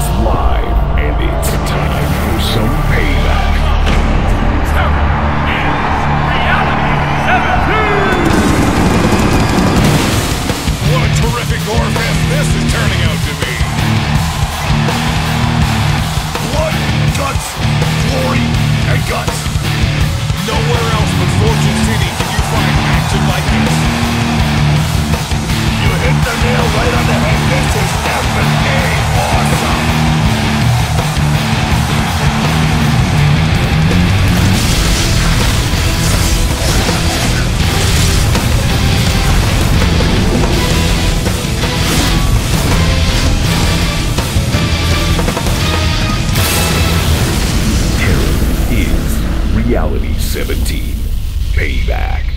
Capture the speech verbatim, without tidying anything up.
It's live, and it's time for some payback. Reality seventeen! What a terrific gore fest this is turning out to be! Blood, guts, glory, and guts. Nowhere else but Fortune City can you find action like this. You hit the nail right on the head. This is definitely awesome. Reality seventeen. Payback.